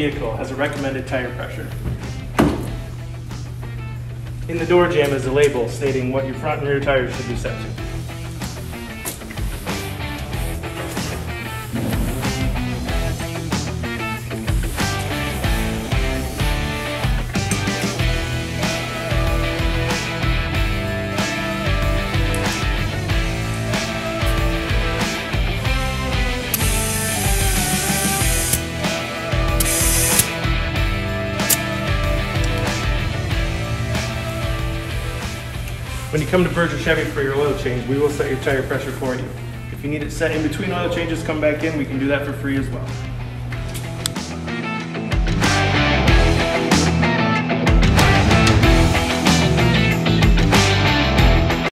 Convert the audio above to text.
vehicle has a recommended tire pressure. In the door jamb is a label stating what your front and rear tires should be set to. When you come to Berger Chevy for your oil change, we will set your tire pressure for you. If you need it set in between oil changes, come back in. We can do that for free as well.